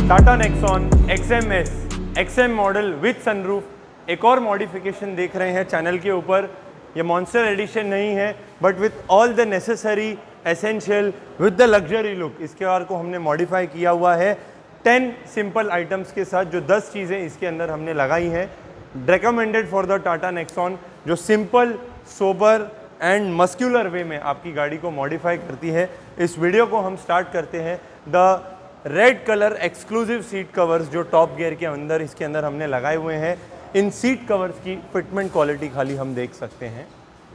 Tata Nexon XMS XM model with sunroof एक और modification देख रहे हैं चैनल के ऊपर। ये मॉन्स्टर एडिशन नहीं है but with all the necessary essential with the luxury look इसके कार को हमने मॉडिफाई किया हुआ है 10 सिंपल आइटम्स के साथ। जो 10 चीज़ें इसके अंदर हमने लगाई हैं recommended for the Tata Nexon, जो simple sober and muscular way में आपकी गाड़ी को मॉडिफाई करती है। इस वीडियो को हम स्टार्ट करते हैं the red colour exclusive seat covers जो टॉप गियर के अंदर इसके अंदर हमने लगाए हुए हैं। इन सीट कवर्स की फिटमेंट क्वालिटी खाली हम देख सकते हैं।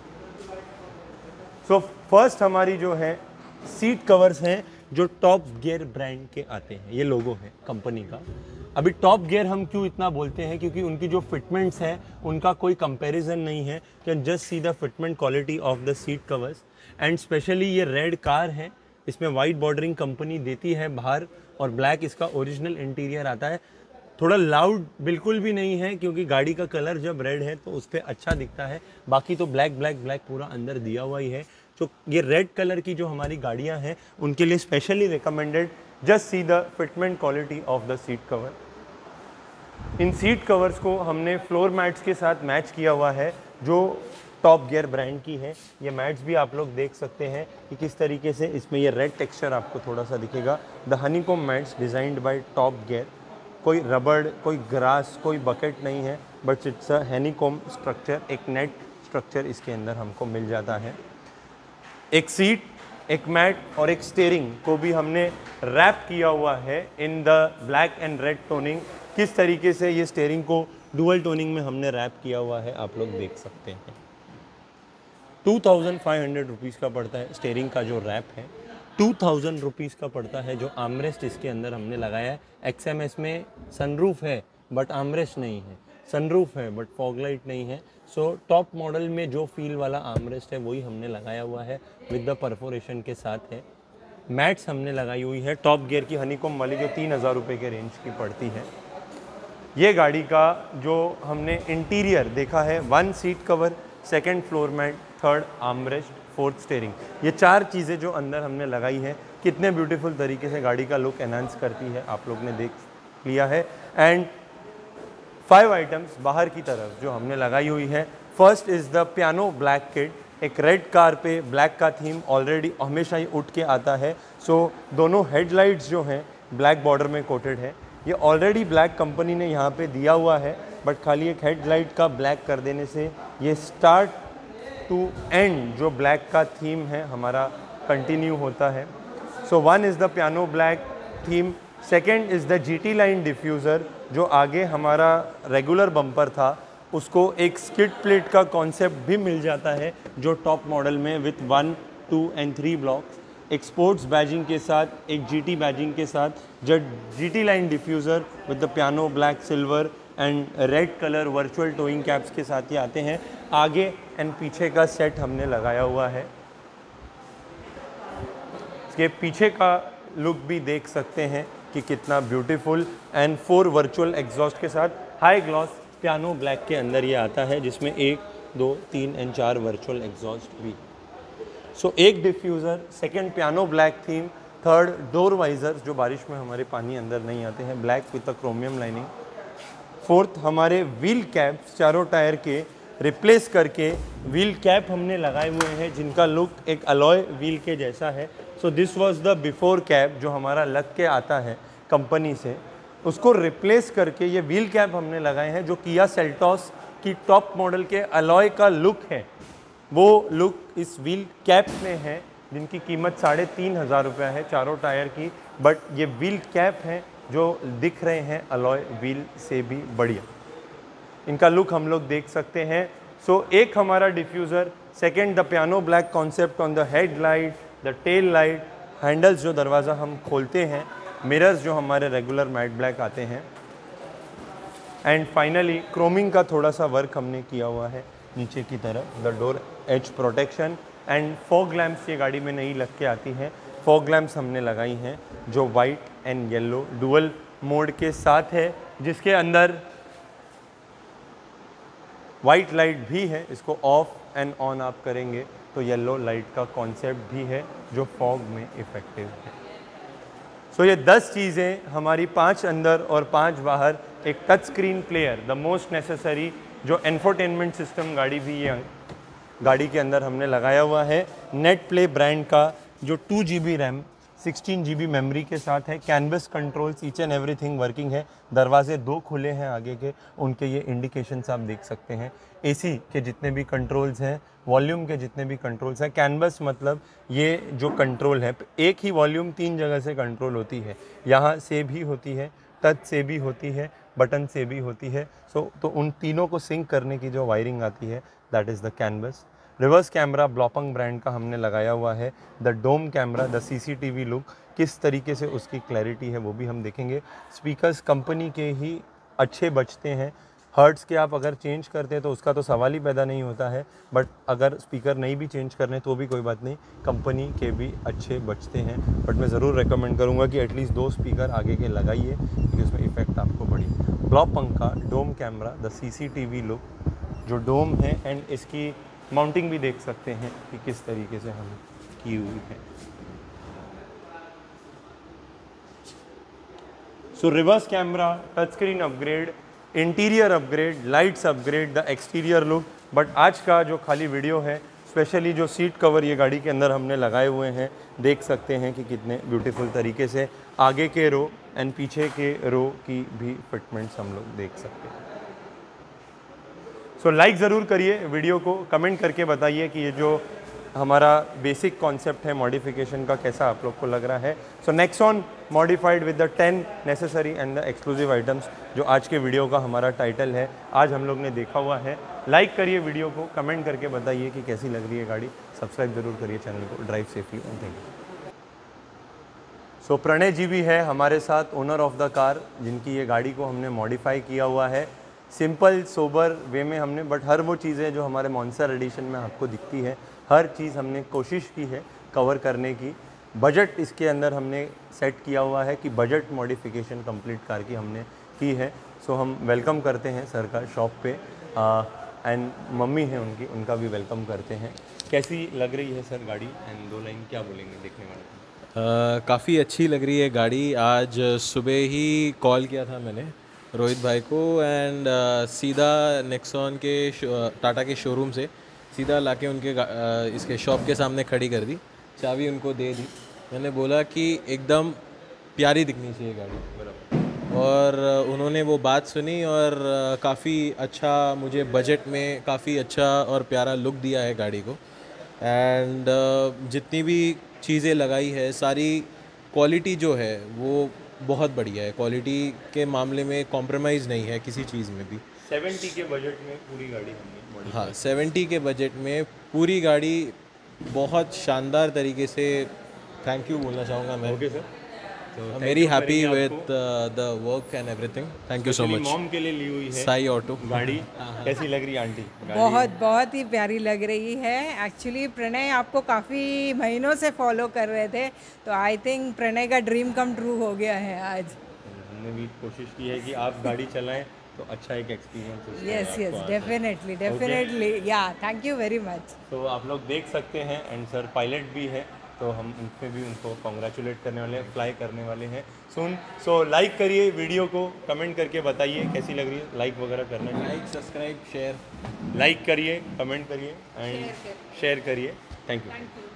सो फर्स्ट हमारी जो है सीट कवर्स हैं जो टॉप गियर ब्रांड के आते हैं। ये लोगो है कंपनी का। अभी टॉप गियर हम क्यों इतना बोलते हैं, क्योंकि उनकी जो फिटमेंट्स हैं उनका कोई कंपैरिजन नहीं है। Can just see the fitment quality of the seat covers and specially ये रेड कार है, इसमें वाइट बॉर्डरिंग कंपनी देती है बाहर और ब्लैक इसका ओरिजिनल इंटीरियर आता है। थोड़ा लाउड बिल्कुल भी नहीं है क्योंकि गाड़ी का कलर जब रेड है तो उस पर अच्छा दिखता है। बाकी तो ब्लैक ब्लैक ब्लैक पूरा अंदर दिया हुआ ही है। तो ये रेड कलर की जो हमारी गाड़ियां हैं उनके लिए specially recommended. Just see the fitment quality of the seat cover. इन सीट कवर्स को हमने फ्लोर मैट्स के साथ मैच किया हुआ है जो टॉप गियर ब्रांड की है। ये मैट्स भी आप लोग देख सकते हैं कि किस तरीके से इसमें ये रेड टेक्सचर आपको थोड़ा सा दिखेगा। The honeycomb mats designed by Top Gear. कोई रबड़, कोई ग्रास, कोई बकेट नहीं है but it's a honeycomb structure. एक नेट स्ट्रक्चर इसके अंदर हमको मिल जाता है। एक सीट, एक मैट और एक स्टीयरिंग को भी हमने रैप किया हुआ है in the black and red toning. किस तरीके से ये स्टीयरिंग को डुअल टोनिंग में हमने रैप किया हुआ है आप लोग देख सकते हैं। 2500 रुपीज़ का पड़ता है स्टीयरिंग का जो रैप है। 2000 रुपीज़ का पड़ता है जो आर्मरेस्ट इसके अंदर हमने लगाया है। XMS में सनरूफ है बट आर्मरेस्ट नहीं है, सनरूफ है बट फॉग लाइट नहीं है। सो टॉप मॉडल में जो फील वाला आर्मरेस्ट है वही हमने लगाया हुआ है विद द परफोरेशन के साथ है। मैट्स हमने लगाई हुई है टॉप गियर की हनीकॉम वाली जो 3000 रुपये के रेंज की पड़ती है। ये गाड़ी का जो हमने इंटीरियर देखा है 1 seat cover, 2nd floor mat, 3rd armrest, 4th steering. ये 4 चीज़ें जो अंदर हमने लगाई हैं कितने ब्यूटीफुल तरीके से गाड़ी का लुक एनहांस करती है आप लोग ने देख लिया है। एंड 5 आइटम्स बाहर की तरफ जो हमने लगाई हुई है। First is the piano black kit. एक रेड कार पे ब्लैक का थीम ऑलरेडी हमेशा ही उठ के आता है। सो दोनों हेडलाइट्स जो हैं ब्लैक बॉर्डर में कोटेड है। ये ऑलरेडी ब्लैक कंपनी ने यहाँ पे दिया हुआ है बट खाली एक हेडलाइट का ब्लैक कर देने से ये स्टार्ट टू एंड जो ब्लैक का थीम है हमारा कंटिन्यू होता है। So 1 is the piano black theme. 2nd is the GT line diffuser जो आगे हमारा रेगुलर बम्पर था उसको एक स्किड प्लेट का कॉन्सेप्ट भी मिल जाता है जो टॉप मॉडल में विथ 1, 2 एंड 3 ब्लॉक्स, एक स्पोर्ट्स बैजिंग के साथ, एक GT बैजिंग के साथ। जब GT line diffuser with the piano black, silver and red colour virtual towing caps के साथ ही आते हैं। आगे एंड पीछे का सेट हमने लगाया हुआ है। इसके पीछे का लुक भी देख सकते हैं कि कितना ब्यूटीफुल एंड 4 वर्चुअल एग्जॉस्ट के साथ हाई ग्लॉस पियानो ब्लैक के अंदर ये आता है जिसमें 1, 2, 3 एंड 4 वर्चुअल एग्जॉस्ट भी। सो एक diffuser, 2nd piano black theme, 3rd door visor जो बारिश में हमारे पानी अंदर नहीं आते हैं black with the chromium lining. 4th हमारे व्हील कैप्स चारों टायर के रिप्लेस करके व्हील कैप हमने लगाए हुए हैं जिनका लुक एक अलॉय व्हील के जैसा है। So this was the before cap जो हमारा लग के आता है कंपनी से, उसको रिप्लेस करके ये व्हील कैप हमने लगाए हैं जो किया सेल्टॉस की टॉप मॉडल के अलॉय का लुक है वो लुक इस व्हील कैप में है जिनकी कीमत 3500 रुपये है चारों टायर की। बट ये व्हील कैप हैं जो दिख रहे हैं अलॉय व्हील से भी बढ़िया। इनका लुक हम लोग देख सकते हैं। सो एक हमारा diffuser, 2nd the piano black concept on the headlight, the tail light, handles जो दरवाज़ा हम खोलते हैं, मिरर्स जो हमारे रेगुलर मैट ब्लैक आते हैं एंड फाइनली क्रोमिंग का थोड़ा सा वर्क हमने किया हुआ है नीचे की तरफ। The door edge protection and fog lamps ये गाड़ी में नहीं लग के आती हैं। फॉग लैम्प्स हमने लगाई हैं जो white and yellow dual mode के साथ है जिसके अंदर वाइट लाइट भी है। इसको ऑफ एंड ऑन आप करेंगे तो येलो लाइट का कॉन्सेप्ट भी है जो फॉग में इफ़ेक्टिव है। सो ये 10 चीज़ें हमारी 5 अंदर और 5 बाहर, एक touch screen player, the most necessary, जो इंफोटेनमेंट सिस्टम गाड़ी भी ये गाड़ी के अंदर हमने लगाया हुआ है। नेट प्ले ब्रांड का जो 2 GB रैम 16 GB मेमोरी के साथ है। CANbus controls, each and everything working है। दरवाजे 2 खुले हैं आगे के, उनके ये इंडिकेशंस आप देख सकते हैं। AC के जितने भी कंट्रोल्स हैं, वॉल्यूम के जितने भी कंट्रोल्स हैं। कैनवस मतलब ये जो कंट्रोल है, एक ही वॉल्यूम 3 जगह से कंट्रोल होती है। यहाँ से भी होती है, टच से भी होती है, बटन से भी होती है। तो उन तीनों को सिंक करने की जो वायरिंग आती है, that is the CANbus. Reverse camera Blaupunkt brand का हमने लगाया हुआ है। The dome camera, the CCTV look, किस तरीके से उसकी क्लैरिटी है वो भी हम देखेंगे। स्पीकर्स कंपनी के ही अच्छे बजते हैं। हर्ट्स के आप अगर चेंज करते हैं तो उसका तो सवाल ही पैदा नहीं होता है, बट अगर स्पीकर नहीं भी चेंज करने तो भी कोई बात नहीं, कंपनी के भी अच्छे बजते हैं। बट मैं ज़रूर रेकमेंड करूँगा कि एटलीस्ट 2 स्पीकर आगे के लगाइए, क्योंकि उसमें इफेक्ट आपको बढ़ी। ब्लॉपंग का dome camera, the CCTV look, जो डोम है, एंड इसकी माउंटिंग भी देख सकते हैं कि किस तरीके से हम की हुई है। So reverse camera, touch screen upgrade, interior upgrade, lights upgrade, the exterior look. But आज का जो खाली वीडियो है, स्पेशली जो सीट कवर ये गाड़ी के अंदर हमने लगाए हुए हैं, देख सकते हैं कि कितने ब्यूटीफुल तरीके से आगे के रो एंड पीछे के रो की भी फिटमेंट्स हम लोग देख सकते हैं। सो लाइक ज़रूर करिए वीडियो को, कमेंट करके बताइए कि ये जो हमारा बेसिक कॉन्सेप्ट है मॉडिफिकेशन का, कैसा आप लोग को लग रहा है। So Nexon modified with the 10 necessary and the exclusive items, जो आज के वीडियो का हमारा टाइटल है, आज हम लोग ने देखा हुआ है। लाइक करिए वीडियो को, कमेंट करके बताइए कि कैसी लग रही है गाड़ी। सब्सक्राइब जरूर करिए चैनल को। Drive safely and thank you. So Pranay ji भी है हमारे साथ, ओनर ऑफ द कार, जिनकी ये गाड़ी को हमने मॉडिफाई किया हुआ है सिंपल सोबर वे में हमने, बट हर वो चीज़ें जो हमारे मॉन्स्टर एडिशन में आपको दिखती है, हर चीज़ हमने कोशिश की है कवर करने की। बजट इसके अंदर हमने सेट किया हुआ है कि बजट मॉडिफिकेशन कंप्लीट कार की हमने की है। सो हम वेलकम करते हैं सर का शॉप पे, एंड मम्मी हैं उनकी, उनका भी वेलकम करते हैं। कैसी लग रही है सर गाड़ी, एंड 2 लाइन क्या बोलेंगे देखने वाले? काफ़ी अच्छी लग रही है गाड़ी। आज सुबह ही कॉल किया था मैंने रोहित भाई को, एंड सीधा नेक्सॉन के टाटा के शोरूम से सीधा लाके उनके इसके शॉप के सामने खड़ी कर दी, चाबी उनको दे दी। मैंने बोला कि एकदम प्यारी दिखनी चाहिए गाड़ी, और उन्होंने वो बात सुनी और काफ़ी अच्छा, मुझे बजट में काफ़ी अच्छा और प्यारा लुक दिया है गाड़ी को। एंड जितनी भी चीज़ें लगाई है, सारी क्वालिटी जो है वो बहुत बढ़िया है। क्वालिटी के मामले में कॉम्प्रोमाइज़ नहीं है किसी चीज़ में भी। 70 के बजट में पूरी गाड़ी हमने, हाँ 70 के बजट में पूरी गाड़ी बहुत शानदार तरीके से, थैंक यू बोलना चाहूँगा मैं। Okay sir, very happy with the work and everything. Thank you so much. Mom के लिए ली हुई है साई ऑटो गाड़ी। कैसी लग रही है आंटी? बहुत ही प्यारी लग रही है। एक्चुअली प्रणय आपको काफ़ी महीनों से फॉलो कर रहे थे, तो आई थिंक प्रणय का ड्रीम कम ट्रू हो गया है आज। हमने भी कोशिश की है कि आप गाड़ी चलाएं तो अच्छा एक experience. Yes definitely yeah thank you very much. तो आप लोग देख सकते हैं, एंड सर पायलट भी है, तो हम उनसे भी उनको कॉन्ग्रेचुलेट करने वाले हैं, फ्लाई करने वाले हैं सुन। सो लाइक करिए वीडियो को, कमेंट करके बताइए कैसी लग रही है। लाइक वगैरह करना चाहिए, लाइक सब्सक्राइब शेयर, लाइक करिए, कमेंट करिए एंड शेयर करिए। Thank you.